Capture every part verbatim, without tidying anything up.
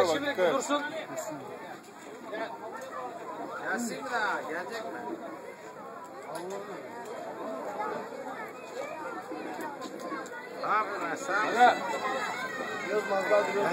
bak. Şimdilik bir dursun. Gelsin mi daha? Gelecek mi? Aferin sağ ol. Evet. Biraz mazlar duruyor.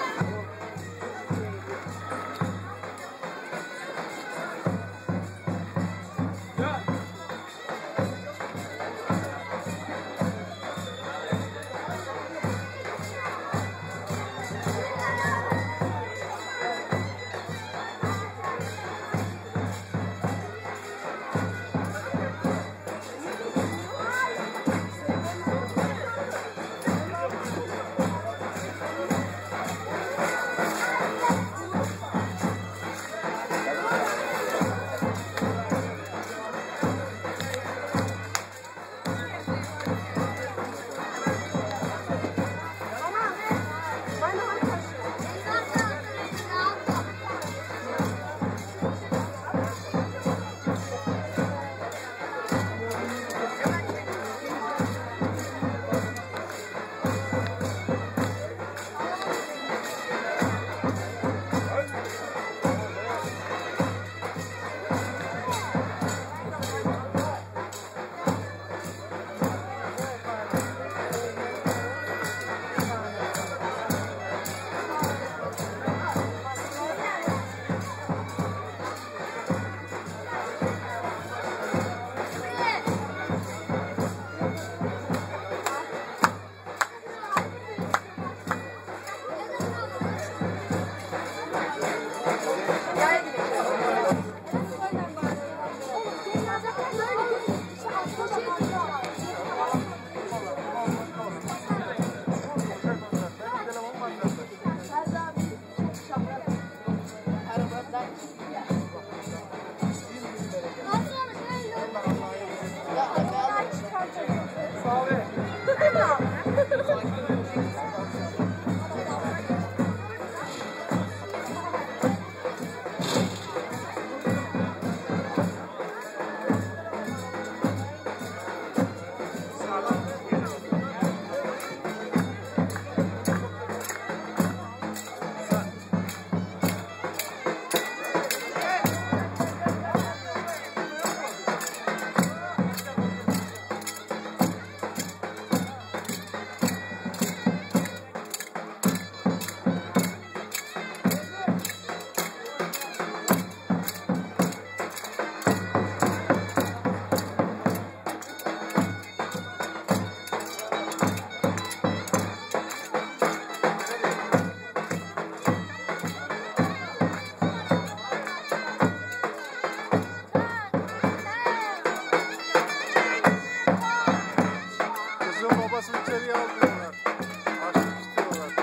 Babası içeriye almıyorlar. Açlık istiyorlar.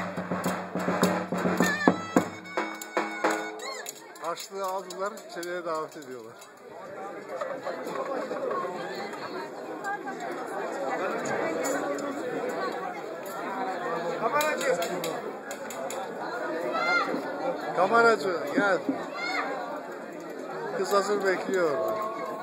Açlığı aldılar, içeriye davet ediyorlar. Kameracı. Kameracı gel. Kız hazır bekliyor orada.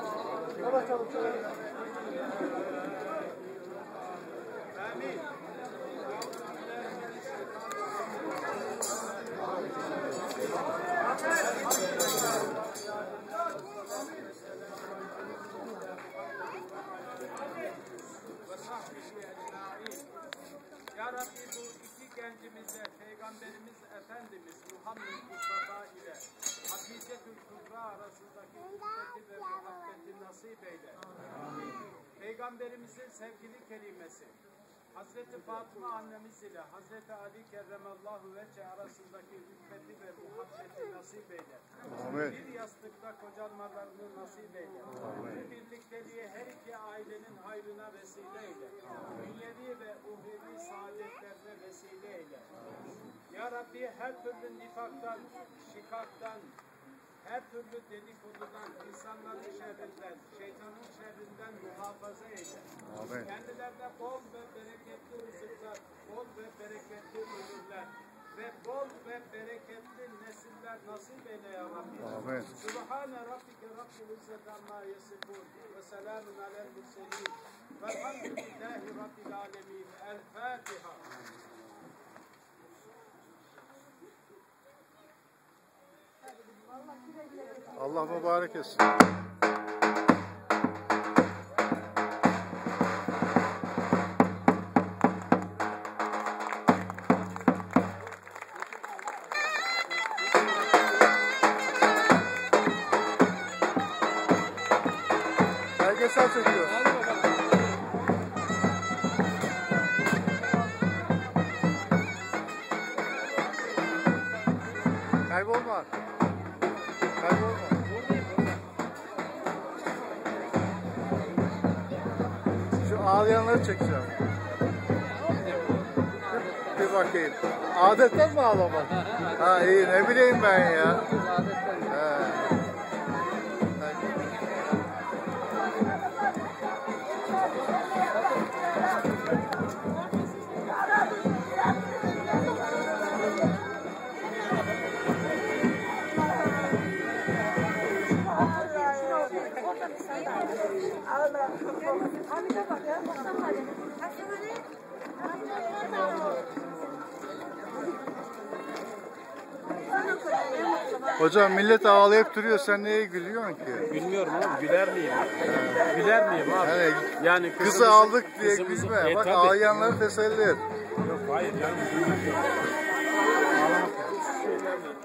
Ya Rabbi bu iki gencimize Peygamberimiz Efendimiz Muhammed Mustafa ile Hatice-tül Kubra arasındaki ümmeti ve muhabbeti nasip eyle. Peygamberimizin sevgili kelimesi Hazreti Fatıma annemiz ile Hazreti Ali Kerremallahu Vece arasındaki ümmeti ve muhabbeti nasip eyle. Amin. Bir yastıkta kocalmalarını nasip eyle. Bu birlikteliği her iki ailenin hayrına vesile eyle. Dünyevi ve uhrevi saadetlerine vesile eyle. Ya Rabbi her türlü nifaktan, şikaktan, her türlü dedikodudan, insanların şerrinden, şeytanın şerrinden muhafaza eyle. Amin. Kendilerine bol ve bereketli rızıklar, bol ve bereketli ömürler ve bol ve bereketli nesiller nasip eyle ya Rabbi. Amin. Subhane Rabbike Rabbil İzzet amma yasifun ve selamun alel murselin velhamdülillahi Rabbil alemin. El Fatiha. Allah mübarek etsin. Belgesel çekiyor. Kaybolma. Kaybolma. Şu ağlayanları çekeceğim. Bir bakayım. Adetten mi ağlamak? Ha iyi, ne bileyim ben ya. He. Hocam millet ağlayıp duruyor, sen neye gülüyorsun ki? Bilmiyorum ama güler miyim? Ee, güler miyim abi? Yani, yani kızı aldık diye kızımızı- gülme. E, Bak tabii. ağlayanları teselli et. Yok hayır canım. Ağlamak yok.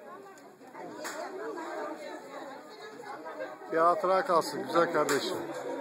Bir hatıra kalsın güzel kardeşim.